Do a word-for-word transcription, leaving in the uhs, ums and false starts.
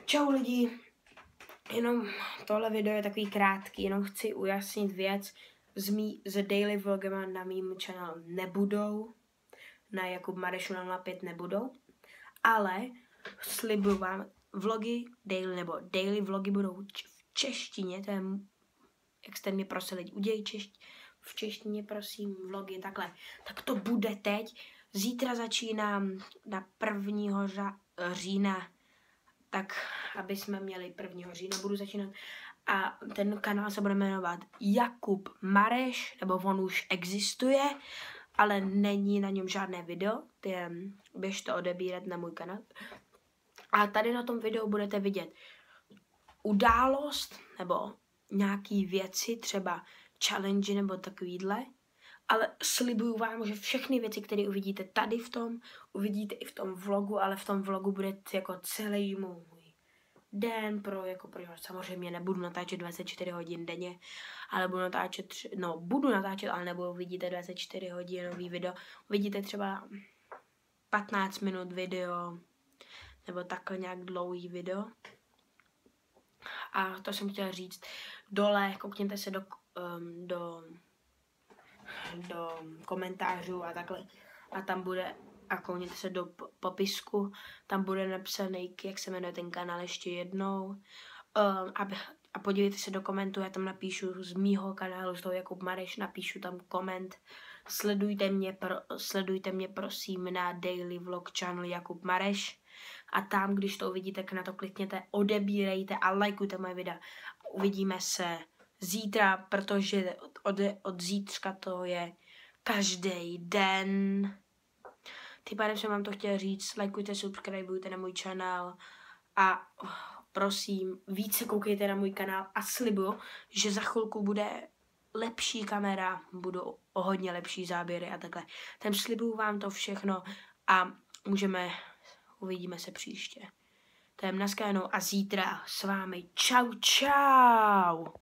Čau lidi, jenom tohle video je takový krátký, jenom chci ujasnit věc, z, mý, z daily vlogama na mým channel nebudou, na Jakub Mareš nula pět nebudou, ale slibuju vám, vlogy daily nebo daily vlogy budou v češtině, to je, jak jste mě prosili, udělej češť, v češtině prosím vlogy, takhle, tak to bude teď, zítra začínám na prvního října, tak aby jsme měli prvního října, budu začínat a ten kanál se bude jmenovat Jakub Mareš, nebo on už existuje, ale není na něm žádné video, je, běžte odebírat na můj kanál. A tady na tom videu budete vidět událost, nebo nějaký věci, třeba challenge nebo takovýhle, ale slibuju vám, že všechny věci, které uvidíte tady v tom, uvidíte i v tom vlogu, ale v tom vlogu bude jako celý můj den, pro, jako pro, samozřejmě nebudu natáčet dvacet čtyři hodin denně, ale budu natáčet, no budu natáčet, ale nebo uvidíte dvacet čtyři hodinový video, uvidíte třeba patnáct minut video, nebo takhle nějak dlouhý video. A to jsem chtěla říct, dole, koukněte se do, um, do, do komentářů a takhle, a tam bude, a koukněte se do popisku, tam bude napsaný, jak se jmenuje ten kanál ještě jednou. Um, a, a podívejte se do komentu, já tam napíšu z mýho kanálu, z toho Jakub Mareš, napíšu tam koment. Sledujte mě, pro, sledujte mě prosím na daily vlog channel Jakub Mareš. A tam, když to uvidíte, tak na to klikněte, odebírejte a lajkujte moje videa. Uvidíme se zítra, protože od, od zítřka to je každý den. Tím pádem jsem vám to chtěla říct, lajkujte, subscribeujte na můj kanál a prosím, více koukejte na můj kanál a slibuju, že za chvilku bude lepší kamera, budou o hodně lepší záběry a takhle. Tam slibuju vám to všechno a můžeme, uvidíme se příště. To je naschledanou a zítra s vámi. Čau, čau!